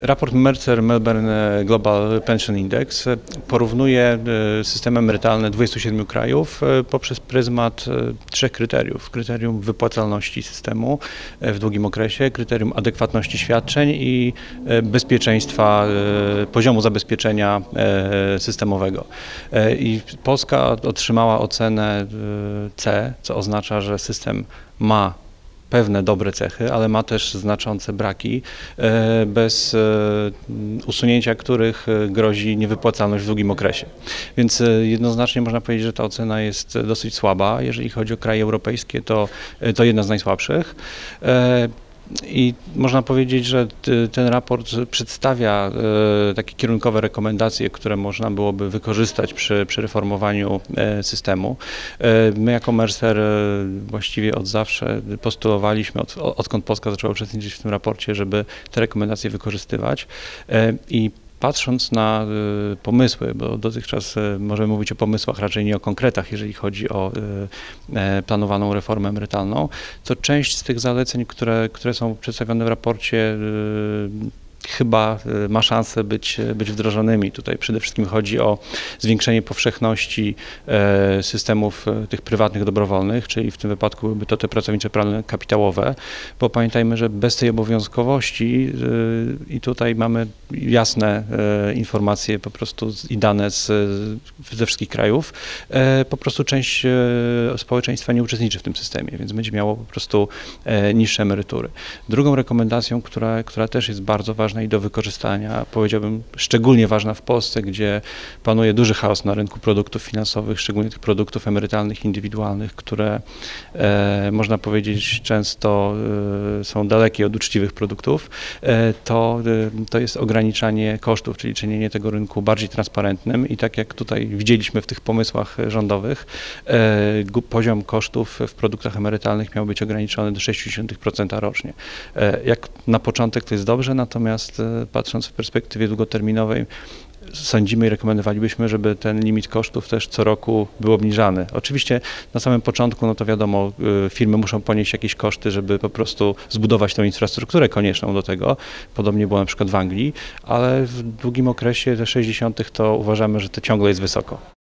Raport Mercer Melbourne Global Pension Index porównuje systemy emerytalne 27 krajów poprzez pryzmat trzech kryteriów. Kryterium wypłacalności systemu w długim okresie, kryterium adekwatności świadczeń i bezpieczeństwa, poziomu zabezpieczenia systemowego. I Polska otrzymała ocenę C, co oznacza, że system ma pewne dobre cechy, ale ma też znaczące braki, bez usunięcia których grozi niewypłacalność w długim okresie. Więc jednoznacznie można powiedzieć, że ta ocena jest dosyć słaba. Jeżeli chodzi o kraje europejskie, to jedna z najsłabszych. I można powiedzieć, że ten raport przedstawia takie kierunkowe rekomendacje, które można byłoby wykorzystać przy reformowaniu systemu. My jako Mercer właściwie od zawsze postulowaliśmy, odkąd Polska zaczęła uczestniczyć w tym raporcie, żeby te rekomendacje wykorzystywać. I patrząc na pomysły, bo dotychczas możemy mówić o pomysłach, raczej nie o konkretach, jeżeli chodzi o planowaną reformę emerytalną, to część z tych zaleceń, które są przedstawione w raporcie, chyba ma szansę być wdrożonymi. Tutaj przede wszystkim chodzi o zwiększenie powszechności systemów tych prywatnych, dobrowolnych, czyli w tym wypadku byłyby to te pracownicze plany kapitałowe, bo pamiętajmy, że bez tej obowiązkowości i tutaj mamy jasne informacje po prostu i dane ze wszystkich krajów, po prostu część społeczeństwa nie uczestniczy w tym systemie, więc będzie miało po prostu niższe emerytury. Drugą rekomendacją, która też jest bardzo ważna i do wykorzystania, powiedziałbym szczególnie ważna w Polsce, gdzie panuje duży chaos na rynku produktów finansowych, szczególnie tych produktów emerytalnych, indywidualnych, które można powiedzieć często są dalekie od uczciwych produktów, to jest ograniczanie kosztów, czyli czynienie tego rynku bardziej transparentnym i tak jak tutaj widzieliśmy w tych pomysłach rządowych, poziom kosztów w produktach emerytalnych miał być ograniczony do 0,6% rocznie. Jak na początek to jest dobrze, natomiast patrząc w perspektywie długoterminowej, sądzimy i rekomendowalibyśmy, żeby ten limit kosztów też co roku był obniżany. Oczywiście na samym początku, no to wiadomo, firmy muszą ponieść jakieś koszty, żeby po prostu zbudować tą infrastrukturę konieczną do tego. Podobnie było na przykład w Anglii, ale w długim okresie, te 60, to uważamy, że to ciągle jest wysoko.